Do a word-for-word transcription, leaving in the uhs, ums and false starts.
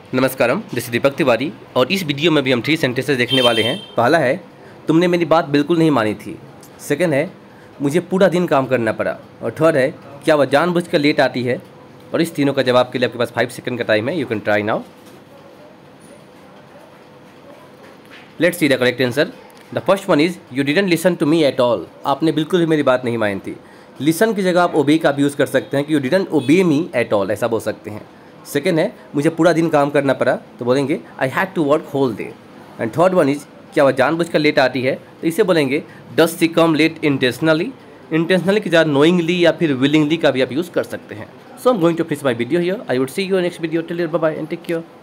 नमस्कारम, this Deepak Tiwari और इस video में भी हम थ्री सेंटेंसेस देखने वाले हैं। पहला है, तुमने मेरी बात बिल्कुल नहीं मानी थी। सेकंड है, मुझे पूरा दिन काम करना पड़ा। और थर्ड है, क्या वह जानबूझकर लेट आती है। और इस तीनों का जवाब के लिए आपके पास फाइव सेकंड का टाइम है। You can try now. Let's see the correct answer. The first one is you didn't listen to me at all. आपने बिल्कुल भी मेरी बात नहीं मानी थी। लिसन की जगह आप ओबे का भी यूज़ कर सकते हैं कि यू डिडंट ओबे मी एट ऑल, ऐसा बोल सकते हैं। सेकेंड है, मुझे पूरा दिन काम करना पड़ा, तो बोलेंगे I had to work whole day. And third one is क्या वह जानबूझकर लेट आती है, तो इसे बोलेंगे does she come late intentionally. Intentionally की जगह नोइंगली या फिर विलिंगली का भी आप यूज़ कर सकते हैं। So I am going to finish my video here. I would see you next video. Till bye bye and take care.